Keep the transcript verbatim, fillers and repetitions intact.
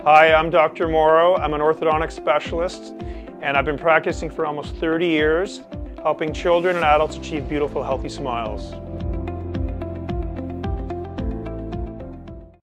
Hi, I'm Doctor Morrow. I'm an orthodontic specialist, and I've been practicing for almost thirty years, helping children and adults achieve beautiful, healthy smiles.